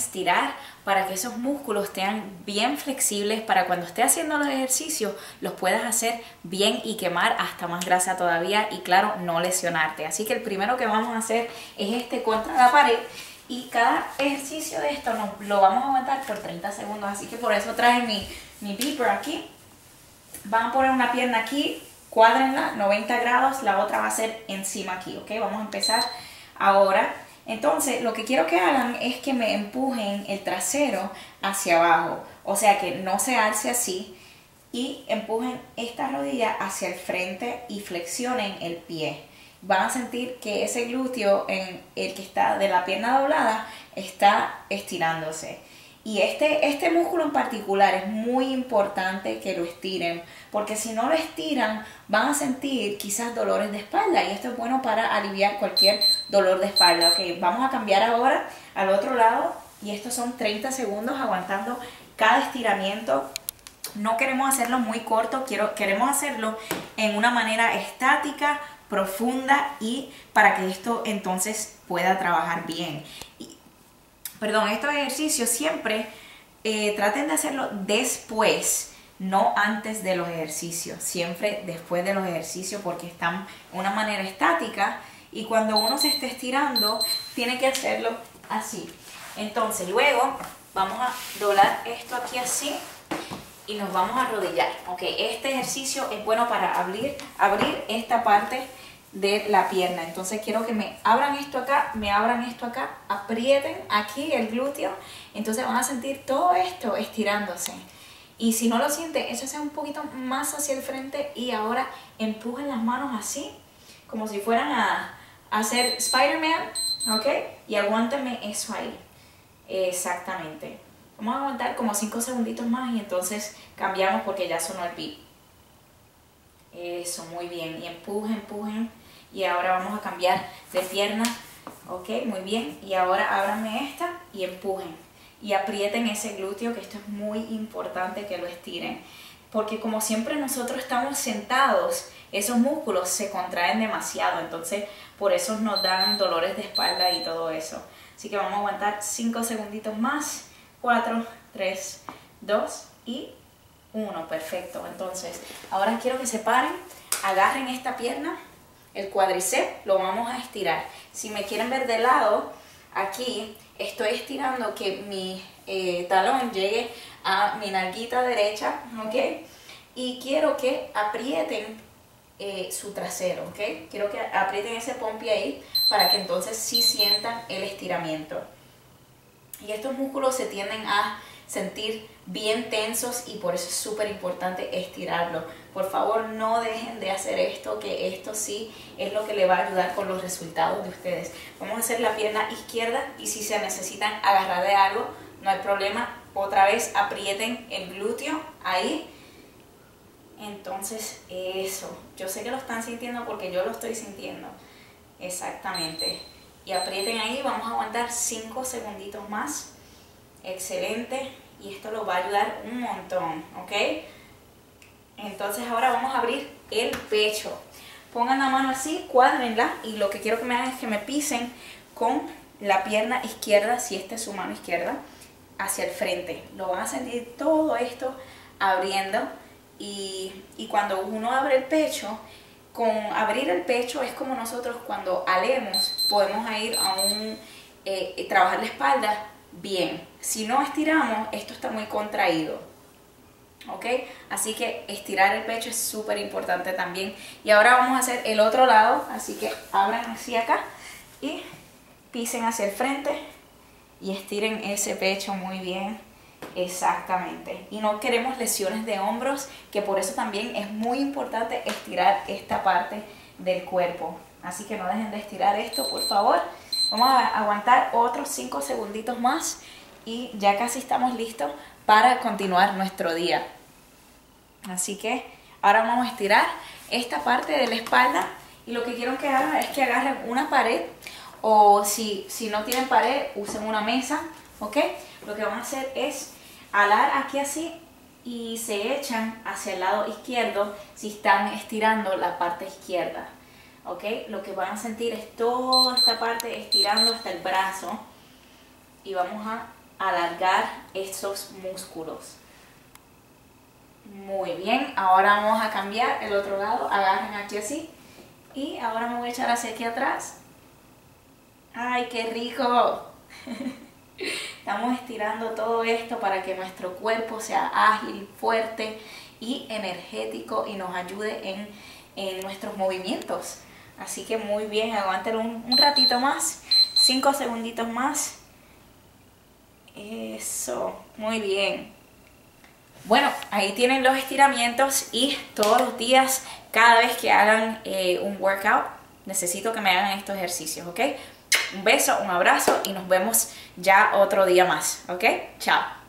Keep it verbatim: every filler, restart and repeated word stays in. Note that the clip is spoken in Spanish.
estirar para que esos músculos estén bien flexibles, para cuando estés haciendo los ejercicios los puedas hacer bien y quemar hasta más grasa todavía y claro, no lesionarte. Así que el primero que vamos a hacer es este contra la pared y cada ejercicio de esto nos, lo vamos a aguantar por treinta segundos, así que por eso traje mi, mi beeper aquí. Van a poner una pierna aquí, cuádrenla noventa grados, la otra va a ser encima aquí, ¿ok? Vamos a empezar ahora. Entonces, lo que quiero que hagan es que me empujen el trasero hacia abajo, o sea que no se alce así y empujen esta rodilla hacia el frente y flexionen el pie. Van a sentir que ese glúteo, en el que está de la pierna doblada, está estirándose. Y este, este músculo en particular es muy importante que lo estiren, porque si no lo estiran van a sentir quizás dolores de espalda y esto es bueno para aliviar cualquier dolor de espalda. Ok, vamos a cambiar ahora al otro lado y estos son treinta segundos aguantando cada estiramiento. No queremos hacerlo muy corto, quiero, queremos hacerlo en una manera estática, profunda y para que esto entonces pueda trabajar bien. Y, Perdón, estos ejercicios siempre eh, traten de hacerlo después, no antes de los ejercicios. Siempre después de los ejercicios porque están de una manera estática y cuando uno se esté estirando tiene que hacerlo así. Entonces luego vamos a doblar esto aquí así y nos vamos a arrodillar. Ok, este ejercicio es bueno para abrir, abrir esta parte de la pierna. Entonces quiero que me abran esto acá, me abran esto acá, aprieten aquí el glúteo, entonces van a sentir todo esto estirándose. Y si no lo sienten, échense un poquito más hacia el frente y ahora empujen las manos así, como si fueran a, a hacer Spider-Man, ¿ok? Y aguántenme eso ahí, exactamente. Vamos a aguantar como cinco segunditos más y entonces cambiamos porque ya sonó el beat. Eso, muy bien, y empujen, empujen. Y ahora vamos a cambiar de pierna, ok, muy bien. Y ahora ábranme esta y empujen. Y aprieten ese glúteo, que esto es muy importante que lo estiren. Porque como siempre nosotros estamos sentados, esos músculos se contraen demasiado. Entonces por eso nos dan dolores de espalda y todo eso. Así que vamos a aguantar cinco segunditos más. cuatro, tres, dos y uno. Perfecto. Entonces ahora quiero que se paren, agarren esta pierna. El cuádriceps lo vamos a estirar. Si me quieren ver de lado, aquí estoy estirando que mi eh, talón llegue a mi nalguita derecha, ¿ok? Y quiero que aprieten eh, su trasero, ¿ok? Quiero que aprieten ese pompi ahí para que entonces sí sientan el estiramiento. Y estos músculos se tienden a sentir bien tensos y por eso es súper importante estirarlo. Por favor, no dejen de hacer esto, que esto sí es lo que le va a ayudar con los resultados de ustedes. Vamos a hacer la pierna izquierda y si se necesitan agarrar de algo, no hay problema. Otra vez aprieten el glúteo ahí. Entonces, eso. Yo sé que lo están sintiendo porque yo lo estoy sintiendo. Exactamente. Y aprieten ahí, vamos a aguantar cinco segunditos más. Excelente. Y esto los va a ayudar un montón, ¿ok? Entonces ahora vamos a abrir el pecho. Pongan la mano así, cuádrenla y lo que quiero que me hagan es que me pisen con la pierna izquierda, si esta es su mano izquierda, hacia el frente. Lo van a sentir todo esto abriendo y, y cuando uno abre el pecho, con abrir el pecho es como nosotros cuando alemos podemos ir a un eh, trabajar la espalda bien. Si no estiramos, esto está muy contraído, ¿ok? Así que estirar el pecho es súper importante también. Y ahora vamos a hacer el otro lado, así que abran así acá y pisen hacia el frente y estiren ese pecho muy bien. Exactamente. Y no queremos lesiones de hombros, que por eso también es muy importante estirar esta parte del cuerpo. Así que no dejen de estirar esto, por favor. Vamos a aguantar otros cinco segunditos más y ya casi estamos listos para continuar nuestro día. Así que ahora vamos a estirar esta parte de la espalda y lo que quiero que hagan es que agarren una pared o si, si no tienen pared, usen una mesa, ¿ok? Lo que van a hacer es alar aquí así y se echan hacia el lado izquierdo si están estirando la parte izquierda. ¿Ok? Lo que van a sentir es toda esta parte estirando hasta el brazo y vamos a alargar estos músculos. Muy bien, ahora vamos a cambiar el otro lado. Agarren aquí así. Y ahora me voy a echar hacia aquí atrás. ¡Ay, qué rico! Estamos estirando todo esto para que nuestro cuerpo sea ágil, fuerte y energético y nos ayude en, en nuestros movimientos. Así que muy bien, aguanten un, un ratito más, cinco segunditos más. Eso, muy bien. Bueno, ahí tienen los estiramientos y todos los días, cada vez que hagan eh, un workout, necesito que me hagan estos ejercicios, ¿ok? Un beso, un abrazo y nos vemos ya otro día más, ¿ok? Chao.